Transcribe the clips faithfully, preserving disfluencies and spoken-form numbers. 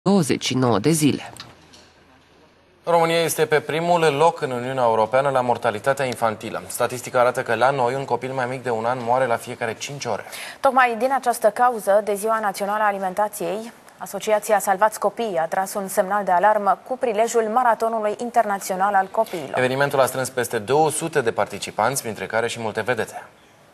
douăzeci și nouă de zile. România este pe primul loc în Uniunea Europeană la mortalitatea infantilă. Statistica arată că la noi un copil mai mic de un an moare la fiecare cinci ore. Tocmai din această cauză, de Ziua Națională a Alimentației, Asociația Salvați Copiii a tras un semnal de alarmă cu prilejul Maratonului Internațional al Copiilor. Evenimentul a strâns peste două sute de participanți, printre care și multe vedete.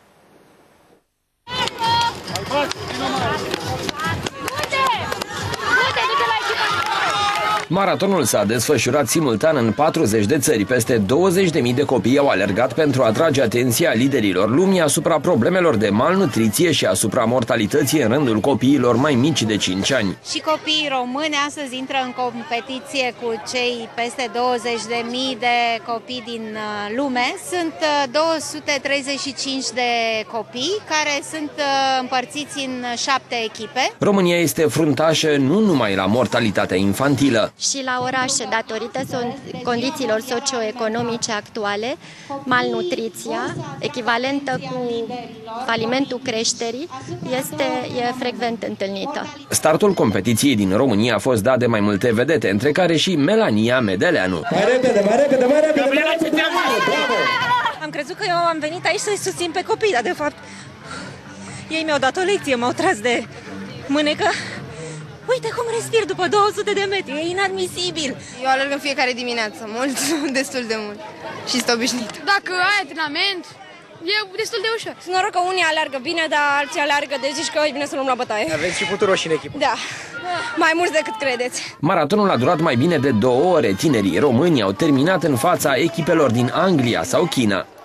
Maratonul s-a desfășurat simultan în patruzeci de țări. Peste douăzeci de mii de copii au alergat pentru a atrage atenția liderilor lumii asupra problemelor de malnutriție și asupra mortalității în rândul copiilor mai mici de cinci ani. Și copiii români astăzi intră în competiție cu cei peste douăzeci de mii de copii din lume. Sunt două sute treizeci și cinci de copii care sunt împărțiți în șapte echipe. România este fruntașă nu numai la mortalitatea infantilă. Și la orașe, datorită condițiilor socioeconomice actuale, malnutriția, echivalentă cu falimentul creșterii, este e frecvent întâlnită. Startul competiției din România a fost dat de mai multe vedete, între care și Melania Medeleanu. Mai repede, mai repede, mai repede, mai repede, Am crezut că eu am venit aici să-i susțin pe copii, dar de fapt ei mi-au dat o lecție, m-au tras de mânecă. Uite cum respir după două sute de metri, e inadmisibil. Eu alerg în fiecare dimineață, mult, destul de mult și sunt obișnuit. Dacă ai antrenament, e destul de ușor. Sunt noroc că unii alergă bine, dar alții alergă, deci zici că e bine să luăm la bătaie. Aveți și puturoși în echipă. Da, mai mulți decât credeți. Maratonul a durat mai bine de două ore. Tinerii români au terminat în fața echipelor din Anglia sau China.